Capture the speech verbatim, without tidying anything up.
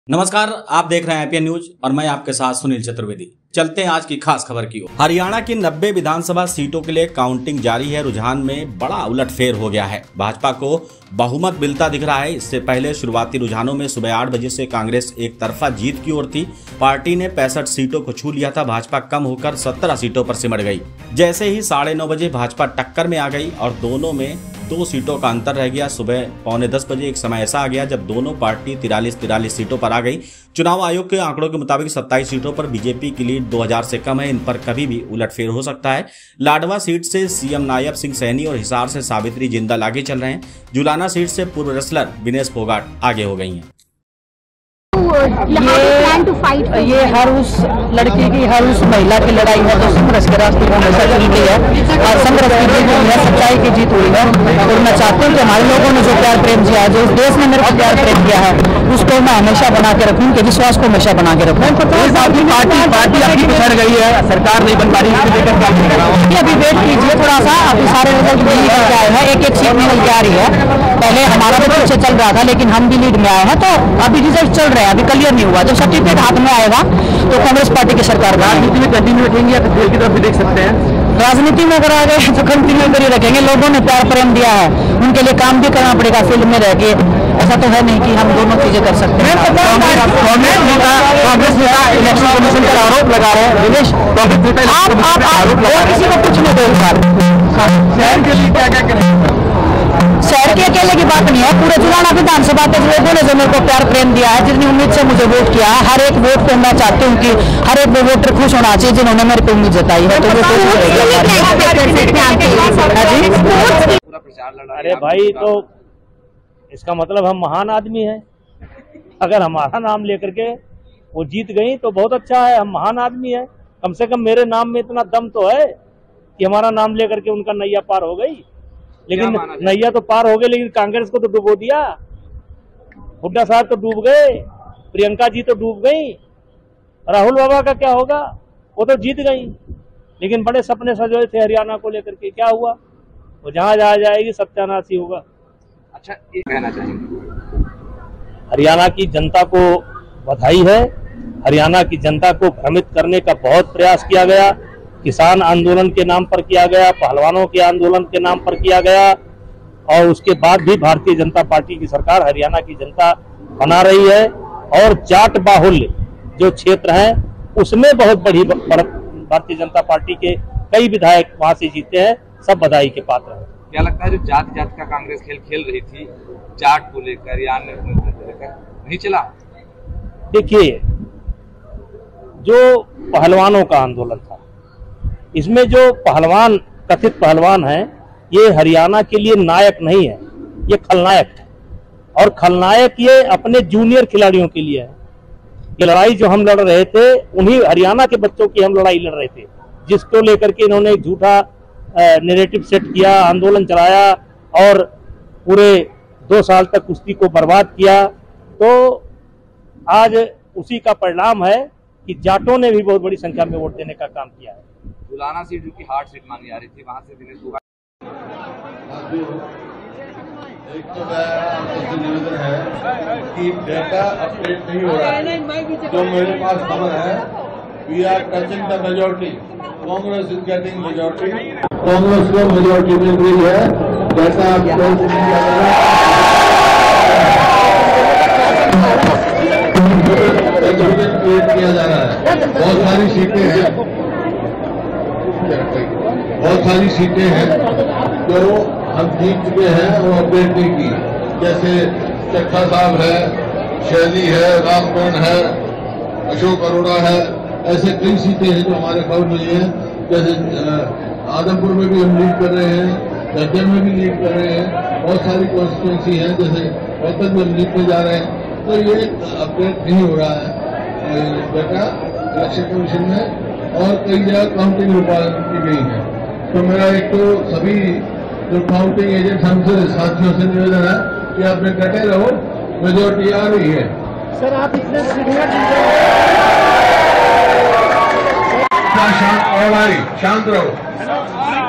नमस्कार, आप देख रहे हैं एपीएन न्यूज और मैं आपके साथ सुनील चतुर्वेदी। चलते हैं आज की खास खबर की ओर। हरियाणा की नब्बे विधानसभा सीटों के लिए काउंटिंग जारी है। रुझान में बड़ा उलटफेर हो गया है। भाजपा को बहुमत मिलता दिख रहा है। इससे पहले शुरुआती रुझानों में सुबह आठ बजे से कांग्रेस एक तरफा जीत की ओर थी। पार्टी ने पैंसठ सीटों को छू लिया था। भाजपा कम होकर सत्रह सीटों पर सिमट गई। जैसे ही साढ़े नौ बजे भाजपा टक्कर में आ गई और दोनों में दो सीटों का अंतर रह गया। सुबह पौने दस बजे एक समय ऐसा आ गया जब दोनों पार्टी तिरालीस तिरालीस सीटों पर आ गई। चुनाव आयोग के आंकड़ों के मुताबिक सत्ताईस सीटों पर बीजेपी की लीड दो हज़ार से कम है। इन पर कभी भी उलटफेर हो सकता है। लाडवा सीट से सीएम नायब सिंह सैनी और हिसार से सावित्री जिंदाल आगे चल रहे हैं। जुलाना सीट से पूर्व रेसलर विनेश फोगाट आगे हो गई हैं। ये, ये हर उस लड़की की, हर उस महिला की लड़ाई है जो संघर्ष के रास्ते में हमेशा चलती है और संघर्ष की जीत हुई है, सच्चाई की जीत हुई है। और मैं चाहती हूँ कि हमारे लोगों ने जो प्यार प्रेम किया है, जो इस देश ने मेरे को प्यार प्रेम किया है, उसको मैं हमेशा बना के रखूँ, उनके विश्वास को हमेशा बना के रखूँ। पार्टी पार्टी अभी पिछड़ गई है, सरकार नहीं बन पा रही है। अभी वेट कीजिए थोड़ा सा, अभी सारे रिजल्ट भी निकल के आए हैं, एक एक सीट निकल के आ रही है। पहले हमारा भी पीछे चल रहा था लेकिन हम भी लीड में आए हैं, तो अभी रिजल्ट चल रहे हैं, अभी क्लियर नहीं हुआ। जब सर्टिफिकेट हाथ में आएगा तो कांग्रेस पार्टी की सरकार राजनीति में कंटिन्यू रखेंगे या फिर की तरफ भी देख सकते हैं। राजनीति में अगर आ गए तो कंटिन्यू कर रखेंगे। लोगों ने प्यार प्रेम दिया है, उनके लिए काम भी करना पड़ेगा फील्ड में रह के। ऐसा तो है नहीं कि हम दोनों चीजें कर सकते हैं। कांग्रेस नेता कांग्रेस नेता इलेक्शन कमीशन पर आरोप लगा रहे हैं। विनेश, आप किसी को कुछ नहीं दो। शहर के लिए क्या क्या करें? शहर के अकेले की बात नहीं है, पूरे जुलाना विधानसभा के लोगों ने जो मेरे को प्यार प्रेम दिया है, जितनी उम्मीद से मुझे वोट किया है, हर एक वोट पे मैं चाहती हूँ कि हर एक वो वोटर खुश होना चाहिए जिन्होंने मेरे को उम्मीद जताई है। तो वो अरे भाई, तो इसका मतलब हम महान आदमी हैं। अगर हमारा नाम लेकर के वो जीत गई तो बहुत अच्छा है, हम महान आदमी है। कम से कम मेरे नाम में इतना दम तो है कि हमारा नाम लेकर के उनका नैया पार हो गई। लेकिन नैया तो पार हो गई, लेकिन कांग्रेस को तो डुबो दिया। हुड्डा साहब तो डूब गए, प्रियंका जी तो डूब गई, राहुल बाबा का क्या होगा? वो तो जीत गई, लेकिन बड़े सपने सजोए थे हरियाणा को लेकर के। क्या हुआ? वो जहां जहां जाएगी सत्यानाश ही होगा। अच्छा, ये कहना चाहिए हरियाणा की जनता को बधाई है। हरियाणा की जनता को भ्रमित करने का बहुत प्रयास किया गया। किसान आंदोलन के नाम पर किया गया, पहलवानों के आंदोलन के नाम पर किया गया, और उसके बाद भी भारतीय जनता पार्टी की सरकार हरियाणा की जनता बना रही है। और जाट बाहुल्य जो क्षेत्र हैं उसमें बहुत बड़ी भारतीय जनता पार्टी के कई विधायक वहां से जीते हैं। सब बधाई के पात्र हैं। क्या लगता है जो जात जात का कांग्रेस खेल खेल रही थी, जाट को लेकर या अन्य को लेकर, नहीं चला? देखिए, जो पहलवानों का आंदोलन था, इसमें जो पहलवान कथित पहलवान हैं, ये हरियाणा के लिए नायक नहीं है, ये खलनायक है। और खलनायक ये अपने जूनियर खिलाड़ियों के लिए है। ये लड़ाई जो हम लड़ रहे थे, उन्हीं हरियाणा के बच्चों की हम लड़ाई लड़ रहे थे, जिसको लेकर के इन्होंने एक झूठा नैरेटिव सेट किया, आंदोलन चलाया और पूरे दो साल तक कुश्ती को बर्बाद किया। तो आज उसी का परिणाम है कि जाटों ने भी बहुत बड़ी संख्या में वोट देने का काम किया है। जुलाना सीट जो की हार्ड सीट मानी जा रही थी, वहां से विनेश फोगाट। एक तो आपसे निवेदन है कि डेटा अपडेट नहीं हो रहा है। जो मेरे पास खबर है, we are touching the majority, Congress is getting majority, Congress को मेजोरिटी मिल रही है। डेटा अपडेट क्रिएट किया जा रहा है। बहुत सारी सीटें हैं, बहुत सारी सीटें हैं जो हम जीत चुके हैं और अपडेट नहीं की। जैसे चट्ठा साहब है, शैली है, रामकरण है, अशोक अरोड़ा है, ऐसे कई सीटें हैं जो हमारे खबर मिली है। जैसे आदमपुर में भी हम लीड कर रहे हैं, गद्दर में भी लीड कर रहे हैं, बहुत सारी कॉन्स्टिट्यूंसी हैं, जैसे रोहतक में हम लीड में जा रहे हैं। तो ये अपडेट नहीं हो रहा है बेटा इलेक्शन कमीशन में, और कई जगह काउंटिंग रूपांतरित की गई है। तो मेरा एक तो सभी जो काउंटिंग एजेंट हमसे साथियों से निवेदन है कि आप डटे रहो, मेजोरिटी आ रही है। सर, आप इतने शांत शांत रहो।